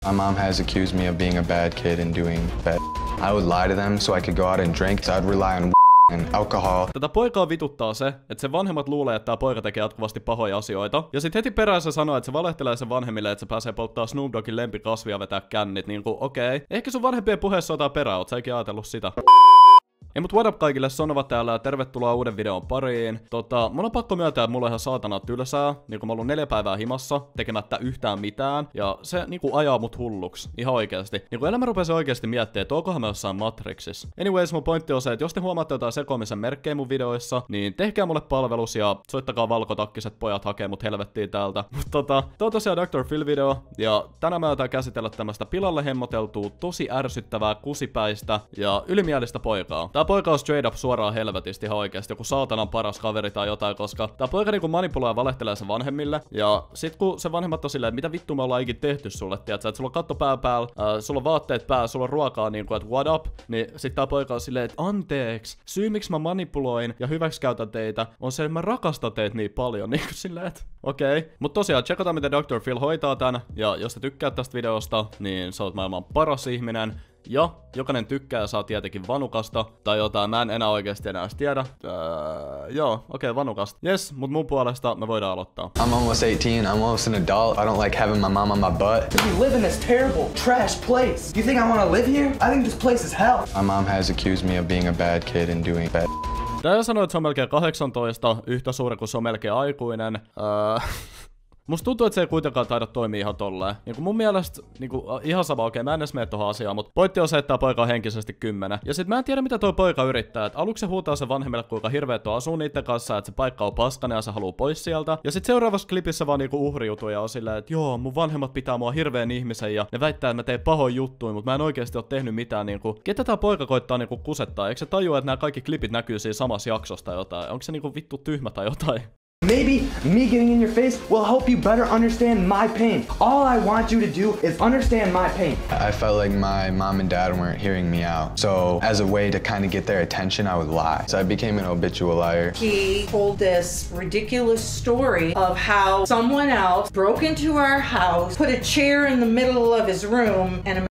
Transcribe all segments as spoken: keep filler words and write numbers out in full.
My mom has accused me of being a bad kid and doing bad. I would lie to them so I could go out and drink, so I'd rely on and alcohol. Tätä poikaa vituttaa se, että sen vanhemmat luulee, että tää poika tekee jatkuvasti pahoja asioita. Ja sit heti perään se sanoo, että se valehtelee sen vanhemmille, että se pääsee polttaa Snoop Doggin lempikasvia vetää kännit. Niinku, okei. Okay. Ehkä sun vanhempien puheessa otaa perään, oot sä ikinä ajatellut sitä. Ei mut what up kaikille, Sonova täällä ja tervetuloa uuden videon pariin. Tota, mun on pakko myöntää, että mulla on ihan saatana tylsää. Niinku mä oon ollut neljä päivää himassa, tekemättä yhtään mitään. Ja se niinku ajaa mut hulluks. Ihan oikeesti. Niinku elämä rupesi oikeesti miettimään, että onkohan mä jossain Matrixissa. Anyways, mun pointti on se, että jos te huomaatte jotain sekoamisen merkkejä mun videoissa, niin tehkää mulle palvelus ja soittakaa valkotakkiset pojat hakee mut helvettiin täältä. Mut tota, tää on tosiaan doctor Phil video. Ja tänään mä aletaan käsitellä tämmöstä pilalle hemmoteltua, tosi ärsyttävää, kusipäistä ja ylimielistä poikaa. Tää poika on straight up suoraan helvetistä ihan oikeesti, joku saatanan paras kaveri tai jotain, koska tää poika niinku manipuloi ja valehtelee sen vanhemmille. Ja sit kun se vanhemmat on silleen, että mitä vittu me ollaan ikin tehty sulle, tiiätsä, että sulla on katto pää päällä, äh, sulla on vaatteet päällä, sulla on ruokaa niinku, että what up, niin sit tää poika on silleen, että anteeksi, syy miksi mä manipuloin ja hyväksikäytän teitä on se, että mä rakastan teitä niin paljon, niinku silleen, että okei. Okay. Mut tosiaan, tsekataan miten doctor Phil hoitaa tän, ja jos sä tykkäät tästä videosta, niin sä oot maailman paras ihminen. Ja jokainen tykkää saa tietenkin vanukasta tai jotain, mä en enää oikeesti enää tiedä. Öö, joo, okei, okay, vanukasta. Yes, mut mun puolesta me voidaan aloittaa. I'm almost eighteen, I'm almost an adult. I don't like having my mom on my butt. We live in this terrible, trash place. You think I wanna live here? I think this place is hell. My mom has accused me of being a bad kid and doing bad. Tää sanoi, että se on melkein kahdeksantoista, yhtä suuri kuin se on melkein aikuinen. Öö... Musta tuntuu, että se ei kuitenkaan taida toimia ihan tolleen. Niinku mun mielestä, niinku ihan sama, okei, okay, mä en edes mene tohon asiaan, mutta pointti on se, että tää poika on henkisesti kymmenen. Ja sit mä en tiedä, mitä toi poika yrittää. Et aluksi se huutaa sen vanhemmille, kuinka hirveet on asuu niitten kanssa, että se paikka on paskana ja se haluu pois sieltä. Ja sit seuraavassa klipissä vaan niinku uhriutuu ja on silleen, että joo, mun vanhemmat pitää mua hirveen ihmisen ja ne väittää, että mä teen pahoin juttuja, mutta mä en oikeesti oo tehnyt mitään niinku. Ketä tää poika koittaa niinku kusettaa? Eikö se tajua, että nämä kaikki klipit näkyy siinä samassa jaksosta jotain? Onko se niinku vittu tyhmä tai jotain? Maybe me getting in your face will help you better understand my pain. All I want you to do is understand my pain. I felt like my mom and dad weren't hearing me out. So as a way to kind of get their attention, I would lie. So I became an habitual liar. He told this ridiculous story of how someone else broke into our house, put a chair in the middle of his room, and a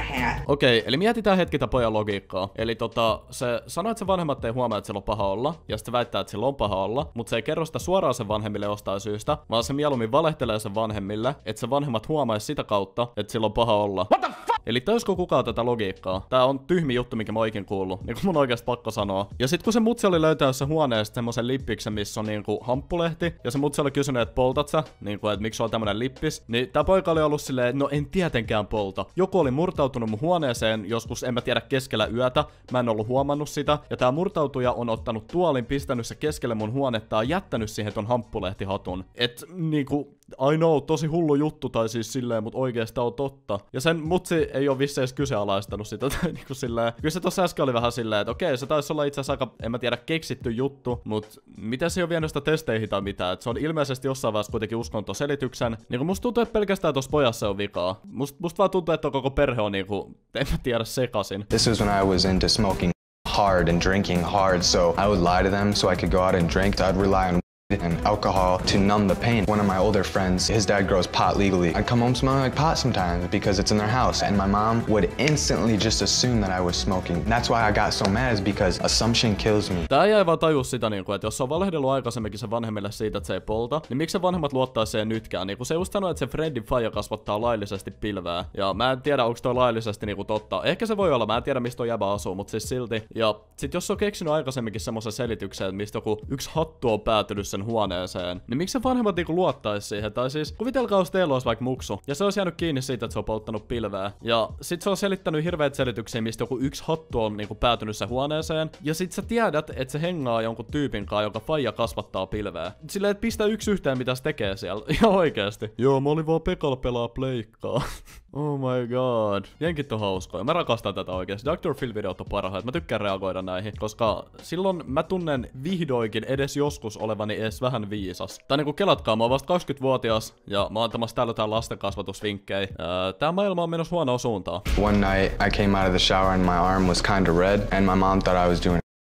Okei, okay, eli mietitään hetki tää pojan logiikkaa. Eli tota, se sanoi, että se vanhemmat ei huomaa, että sillä on paha olla, ja sitten väittää, että sillä on paha olla, mutta se ei kerro sitä suoraan sen vanhemmille jostain syystä, vaan se mieluummin valehtelee sen vanhemmille, että se vanhemmat huomaisi sitä kautta, että sillä on paha olla. What the fuck? Eli täyskö kukaan tätä logiikkaa? Tää on tyhmi juttu, mikä mä oikein kuullut, niin kuin mun oikeasti pakko sanoa. Ja sit kun se mutsi oli löytänyt se huoneesta semmosen lippiksen, missä on niinku hamppulehti, ja se mutsi oli kysynyt, että poltat sä, niinku, että miksi on tämmönen lippis, niin tää poika oli ollut silleen, että no en tietenkään polta. Joku oli murtautunut mun huoneeseen joskus, en mä tiedä, keskellä yötä, mä en ollut huomannut sitä, ja tää murtautuja on ottanut tuolin, pistänyt se keskelle mun huonetta ja jättänyt siihen ton hamppulehtihatun. Et niinku, I know, tosi hullu juttu tai siis silleen, mut oikeesti on totta. Ja sen mutsi ei oo vissi edes kyseenalaistanut sitä, niinku silleen. Kyllä se tossa äsken oli vähän silleen, että okei, se taisi olla itse asiassa aika, en mä tiedä, keksitty juttu, mut miten se ei oo vienyt sitä testeihin tai mitään, et se on ilmeisesti jossain vaiheessa kuitenkin uskonut ton selityksen. Niinku musta tuntuu, että pelkästään tossa pojassa on vikaa. Must, musta vaan tuntuu, että koko perhe on niinku, en mä tiedä, sekasin. This was when I was into smoking hard and drinking hard, so I would lie to them so I could go out and drink. I'd rely on and alcohol to numb the pain. One of my older friends, his dad grows pot legally. I'd come home smelling like pot sometimes because it's in their house, and my mom would instantly just assume that I was smoking. That's why I got so mad, is because assumption kills me. Tää ei vaan tajua sitä, niinku, että jos se on valehdellut aikaisemminkin sen vanhemmille siitä, että se ei polta, niin miksi se vanhemmat luottaa siihen nytkään? Niinku, se just sanoi, että se Fredin faija kasvattaa laillisesti pilveä. Ja mä en tiedä, onko toi laillisesti niinku totta. Ehkä se voi olla, mä en tiedä, mistä toi jäbä asuu, mutta siis silti. Ja sit jos se on keksinyt aikaisemminkin semmoisen selityksen, että mistä joku yksi hattu on päätynyt sen huoneeseen, niin miksi se vanhemmat niinku luottais siihen? Tai siis kuvitelkaa, jos teillä olisi vaikka muksu, ja se olisi jäänyt kiinni siitä, että se on polttanut pilveä. Ja sit se on selittänyt hirveät selityksiä, mistä joku yksi hattu on niinku päätynyt sen huoneeseen. Ja sit sä tiedät, että se hengaa jonkun tyypin kanssa, joka faija kasvattaa pilveä. Silleen, että pistä yksi yhteen, mitä se tekee siellä. Ihan oikeesti. Joo, mä olin vaan Pekalla pelaa pleikkaa. Oh my god. Jenkit on hauskoja. Mä rakastan tätä oikeesti. doctor Phil videot on parhaat. Mä tykkään reagoida näihin, koska silloin mä tunnen vihdoinkin edes joskus olevani edes vähän viisas. Tai niinku kelatkaa, mä oon vasta kaksikymmentävuotias ja mä oon antamassa täällä jotain lastenkasvatusvinkkejä. Tää maailma on menossa huonoa suuntaan. One night I came out of the shower and my arm was kind of red and my mom thought I was doing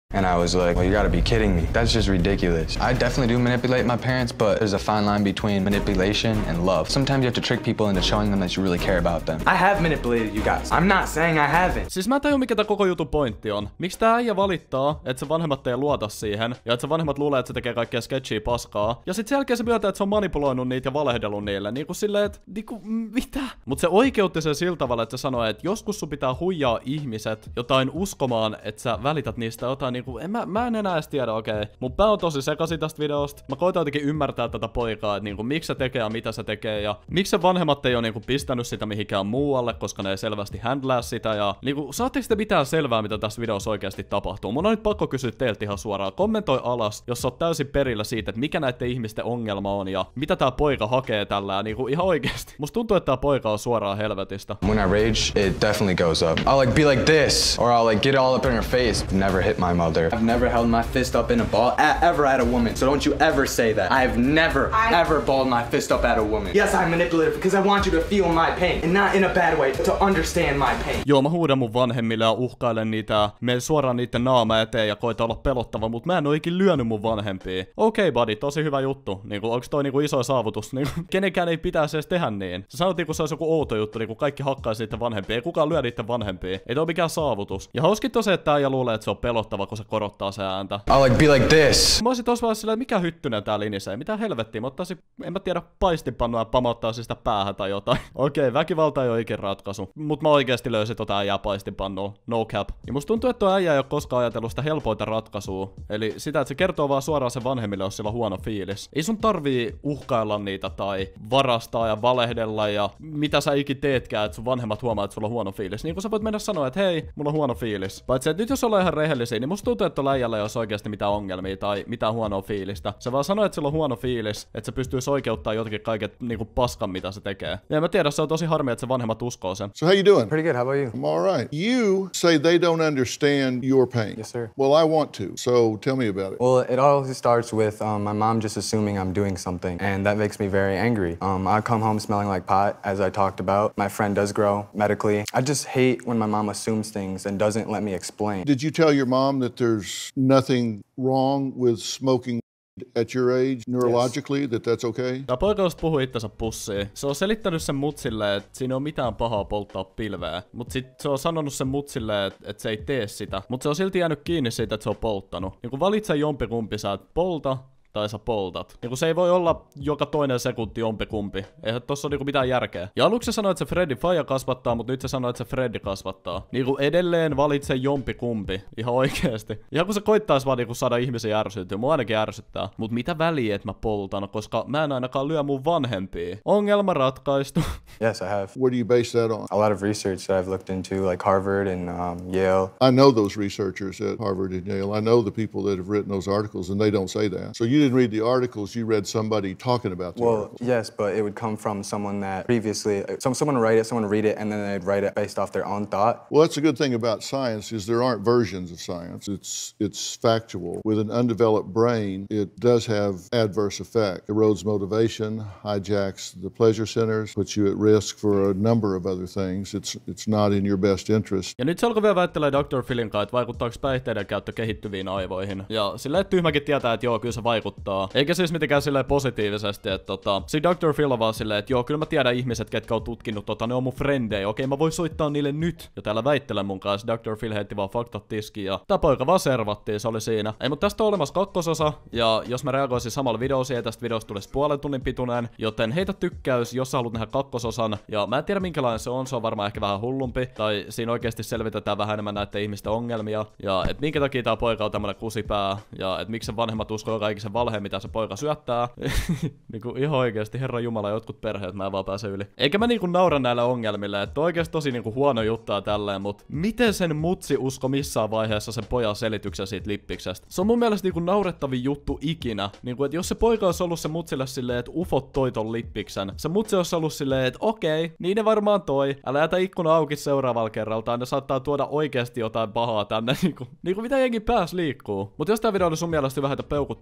And I was like, well, you gotta be kidding me. That's just ridiculous. I definitely do manipulate my parents, but there's a fine line between manipulation and love. Sometimes you have to trick people into showing them that you really care about them. I have manipulated you guys. I'm not saying I haven't. Siis mä en tajua, mikä tää koko jutun pointti on. Miksi tää äijä valittaa, että se vanhemmat ei luota siihen, ja että se vanhemmat luulee, että se tekee kaikkea sketchiä paskaa, ja sit sen jälkeen se myöntää, että se on manipuloinut niitä ja valehdellut niille. Niinku silleen, että niinku, mitä? Mut se oikeutti sen sillä tavalla, että se sanoi, että joskus sun pitää huijaa ihmiset jotain uskomaan, että sä välität niistä jotain niinku, en mä, mä en enää edes tiedä, okei. Okay. Mun pää on tosi sekaisin tästä videosta. Mä koitan jotenkin ymmärtää tätä poikaa, että niinku, miksi se tekee ja mitä se tekee, ja miksi se vanhemmat ei oo niinku pistänyt sitä mihinkään muualle, koska ne ei selvästi handlää sitä, ja niinku, saatteko te mitään selvää, mitä tässä videossa oikeasti tapahtuu? Mun on nyt pakko kysyä teiltä ihan suoraan. Kommentoi alas, jos sä oot täysin perillä siitä, että mikä näiden ihmisten ongelma on, ja mitä tää poika hakee tällä, ja niinku, ihan oikeesti. Musta tuntuu, että tää poika on suoraan helvetistä. When I rage, it definitely goes up. I'll like be like this, or I'll like get all up in her face. Never hit my mother. I've never held my fist up in a ball at, ever at a woman, so don't you ever say that. I have never, I... ever balled my fist up at a woman. Yes, I manipulated because I want you to feel my pain, and not in a bad way, to understand my pain. Joo, mä huudan mun vanhemmille ja uhkailen niitä, menen suoraan niiden naama eteen ja koitan olla pelottava, mutta mä en oo ikin lyönyt mun vanhempia. Okei, okay, buddy, tosi hyvä juttu. Niinku, onks toi niinku iso saavutus? Niinku, kenenkään ei pitäisi edes tehdä niin. Sä sanot niinku se olisi joku outo juttu, niinku kaikki hakkaisi niiden vanhempia. Ei kukaan lyö niiden vanhempia. Ei toi mikään saavutus. Ja hauskin tosiaan, että äijä luulee, että se on pelottava, kun se korottaa se ääntä. I'll like be like this. Mä oisin tossa vaan silleen, mikä hyttynen tää linisee. Mitä helvettiä? Mä ottaisin, en mä tiedä, paistinpannua ja pamauttaisin sitä päähän tai jotain. Okei, okay, väkivalta ei ole ikin ratkaisu. Mut mä oikeesti löysin tota äijää paistinpannua. No cap. Ja musta tuntuu, että tuo äijä ei oo koskaan ajatellut sitä helpointa ratkaisua. Eli sitä, että se kertoo vaan suoraan sen vanhemmille, jos sillä on huono fiilis. Ei sun tarvii uhkailla niitä tai varastaa ja valehdella ja mitä sä ikin teetkään, että sun vanhemmat huomaa, että sulla on huono fiilis. Niin kun sä voit mennä sanoa, että hei, mulla on huono fiilis. Paitsi, että nyt jos ollaan ihan rehellisiä, niin musta tuntuu, että tuolla äijällä ei olisi oikeasti mitään ongelmia tai mitään huonoa fiilistä. Se vaan sanoo, että sillä on huono fiilis, että se pystyy oikeuttaa jotenkin kaiket niinku paskan, mitä se tekee. Ja mä tiedän, se on tosi harmi, että se vanhemmat uskoo sen. So how you doing? Pretty good, how about you? I'm all right. You say they don't understand your pain. Yes, sir. Well, I want to, so tell me about it. Well, it all starts with um, my mom just assuming I'm doing something, and that makes me very angry. Um, I come home smelling like pot, as I talked about. My friend does grow medically. I just hate when my mom assumes things and doesn't let me explain. Did you tell your mom that there's nothing wrong with smoking at your age, neurologically, yes, that that's okay? Tää poika just puhui itsensä pussiin. Se on selittänyt sen mutsille, että siinä ei ole mitään pahaa polttaa pilveä. Mut sit se on sanonut sen mutsille, että et se ei tee sitä. Mut se on silti jäänyt kiinni siitä, että se on polttanut. Niin kun valitse jompikumpi, sä et polta tai sä poltat. Niinku se ei voi olla joka toinen sekunti jompikumpi. Eihän tossa ole niinku mitään järkeä. Ja aluksi se sanoi, että se Freddy faija kasvattaa, mutta nyt se sanoi, että se Freddy kasvattaa. Niinku edelleen valitse jompikumpi. Ihan oikeesti. Ihan kun se koittais vaan niinku saada ihmisiä ärsytyä. Mua ainakin ärsyttää. Mut mitä väliä, että mä poltan, koska mä en ainakaan lyö mun vanhempia. Ongelma ratkaistu. Yes, I have. Where do you base that on? A lot of research that I've looked into, like Harvard and um, Yale. I know those researchers at Harvard and Yale. I know the people that have written those articles, and they don't say that. So you didn't read the articles, you read somebody talking about the well, articles. Yes, but it would come from someone that previously, some, someone would write it, someone would read it, and then they'd write it based off their own thought. Well, that's a good thing about science is there aren't versions of science. It's it's factual. With an undeveloped brain, it does have adverse effect. Erodes motivation, hijacks the pleasure centers, puts you at risk for a number of other things. It's it's not in your best interest. Ja nyt se alkoi vielä väittelee doktor Philin kanssa, että vaikuttaako päihteiden käyttö kehittyviin aivoihin. Ja silleen tyhmäkin tietää, että joo, kyllä se vaikuttaa. Eikä siis mitenkään silleen positiivisesti, että tota... Si doktor Phil on vaan silleen, että joo, kyllä mä tiedän ihmiset, ketkä on tutkinut tota, ne on mun frendejä. Okei, mä voin soittaa niille nyt. Ja täällä väittelen mun kanssa. doktor Phil heitti vaan faktat tiskiin ja tää poika vaan servattiin, se oli siinä. Ei, mutta tästä on olemassa kakkososa. Ja jos mä reagoisin samalla videolla siihen, tästä videosta tulisi puolen tunnin pituinen. Joten heitä tykkäys, jos sä haluat nähdä kakkososan. Ja mä en tiedä minkälainen se on, se on varmaan ehkä vähän hullumpi. Tai siinä oikeasti selvitetään vähän enemmän näiden ihmisten ongelmia. Ja et minkä takia tää poika on tämmönen kusipää. Ja et miksi se vanhemmat uskoo kaikki sen valheen, mitä se poika syöttää. Niinku ihan oikeesti, herra jumala, jotkut perheet mä en vaan pääse yli. Eikä mä niinku naura näille ongelmille, että oikeesti tosi niinku huono juttaa tälleen, mut miten sen mutsi usko missään vaiheessa sen pojan selityksen siitä lippiksestä? Se on mun mielestä niinku naurettavin juttu ikinä. Niinku, että jos se poika olisi ollut se mutsille silleen, että ufot toi ton lippiksen, se mutsi olisi ollut silleen, että okei, niin ne varmaan toi. Älä jätä ikkuna auki seuraavalla kerralta, ne saattaa tuoda oikeesti jotain pahaa tänne, niinku, niinku mitä jengi pääs liikkuu. Mut jos tää video oli sun mielestä hyvä, heitä peukut pystyy,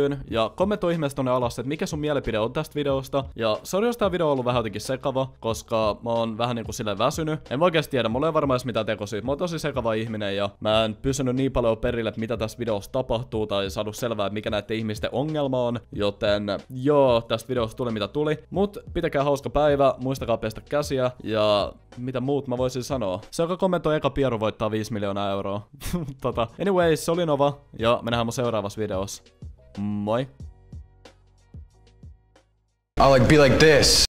kysyyn ja kommentoi ihmeessä tonne alas, että mikä sun mielipide on tästä videosta. Ja sori, jos tää video on ollut vähän jotenkin sekava, koska mä oon vähän niinku silleen väsynyt. En mä oikeesti tiedä, mulla ei varmaan edes mitään tekosia. Mä oon tosi sekava ihminen ja mä en pysynyt niin paljon perille, että mitä tässä videossa tapahtuu tai saanut selvää, mikä näiden ihmisten ongelma on. Joten joo, tästä videosta tuli mitä tuli. Mut pitäkää hauska päivä, muistakaa pestä käsiä ja mitä muut mä voisin sanoa. Se, joka kommentoi eka pieru, voittaa viisi miljoonaa euroa. tota. Anyways, se oli Nova ja me nähdään mun seuraavassa videossa. Moi! I'll like be like this.